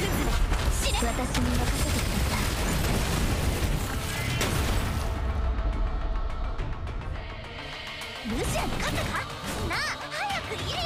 私に任せてください。ルシアに勝ったかなあ、早く入れよ。